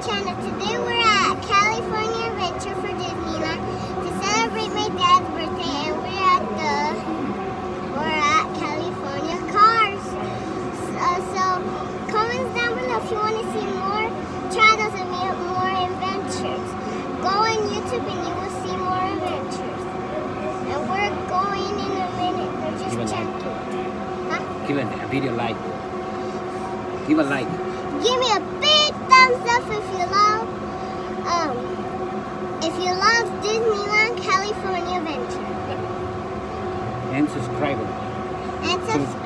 channel. Today we're at California Adventure for Disneyland to celebrate my dad's birthday, and we're at California Cars. So comments down below if you want to see more channels and more adventures. Go on YouTube and you will see more adventures. And we're going in a minute. We're just checking. Give a video like. Give a like. Give me a big thumbs up if you love Disneyland California Adventure. And subscribe. And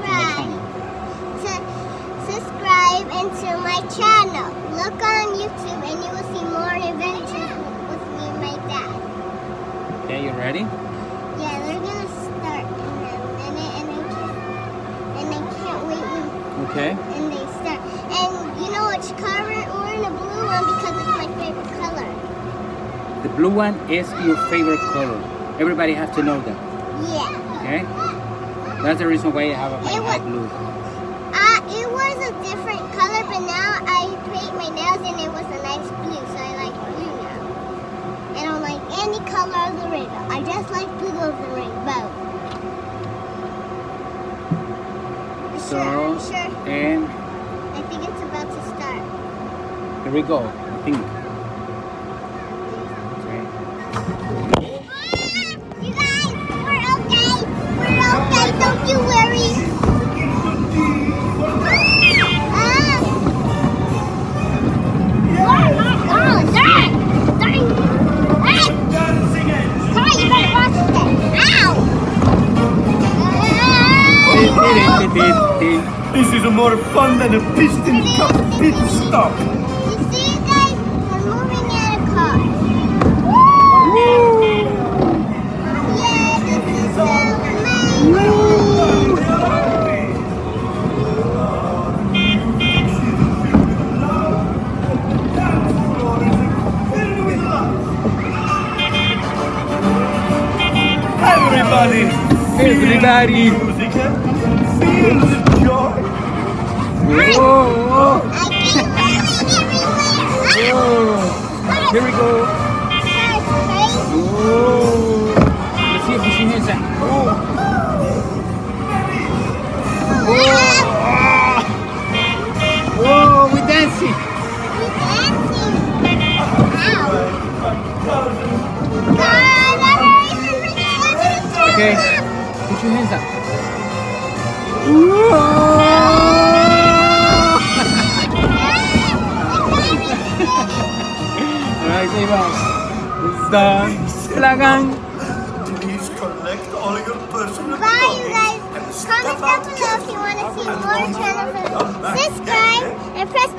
subscribe into my channel. Look on YouTube and you will see more adventures with me and my dad. Okay, you ready? Yeah, they're gonna start in a minute, and I can't wait when. Okay. And they start. And you know which color we're in? The blue one because it's my favorite color. The blue one is your favorite color. Everybody has to know that. Yeah. Okay. That's the reason why I have a light blue. It was a different color, but now I paint my nails and it was a nice blue, so I like blue now. I don't like any color of the rainbow. I just like blue of the rainbow. So, sure. And I think it's about to start. Here we go, I think. Okay. You guys, we're okay. We're okay, don't you worry. This is more fun than a piston cup pit stop. You see, guys, we're moving in a car. Yeah, this is so amazing. Everybody. Music, feel the joy. Whoa, whoa. I keep running everywhere. Whoa. Here we go. Whoa. Let's see if we can hit that. Whoa. Whoa, we're dancing. We're dancing. Wow. Okay, put your hands up. Alright, Eva. It's done. Please collect all your personal Bye, you guys. Comment down below if you want to see more channels. Subscribe and press